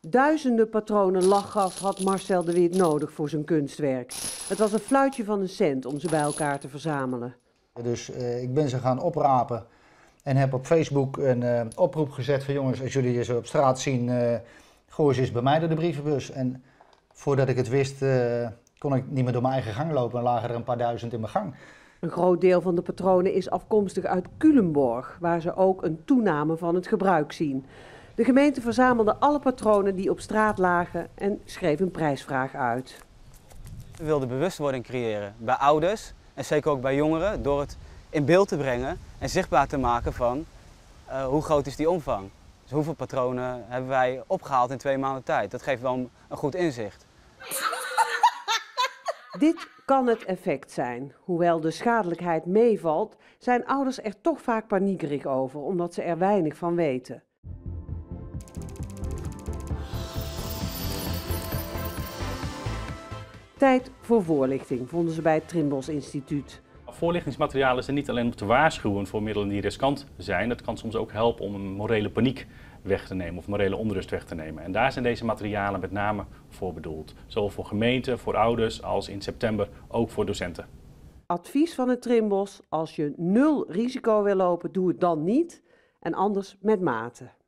Duizenden patronen lachgas had Marcel de Wit nodig voor zijn kunstwerk. Het was een fluitje van een cent om ze bij elkaar te verzamelen. Dus ik ben ze gaan oprapen en heb op Facebook een oproep gezet van jongens, als jullie ze op straat zien, gooi ze eens bij mij door de brievenbus. En voordat ik het wist, kon ik niet meer door mijn eigen gang lopen en lagen er een paar duizend in mijn gang. Een groot deel van de patronen is afkomstig uit Culemborg, waar ze ook een toename van het gebruik zien. De gemeente verzamelde alle patronen die op straat lagen en schreef een prijsvraag uit. We wilden bewustwording creëren bij ouders en zeker ook bij jongeren door het in beeld te brengen en zichtbaar te maken van hoe groot is die omvang. Dus hoeveel patronen hebben wij opgehaald in 2 maanden tijd. Dat geeft wel een goed inzicht. Dit kan het effect zijn. Hoewel de schadelijkheid meevalt, zijn ouders er toch vaak paniekerig over, omdat ze er weinig van weten. Tijd voor voorlichting, vonden ze bij het Trimbos Instituut. Voorlichtingsmaterialen zijn niet alleen om te waarschuwen voor middelen die riskant zijn. Het kan soms ook helpen om een morele paniek weg te nemen of morele onrust weg te nemen. En daar zijn deze materialen met name voor bedoeld. Zowel voor gemeenten, voor ouders als in september ook voor docenten. Advies van het Trimbos: als je 0 risico wil lopen, doe het dan niet en anders met mate.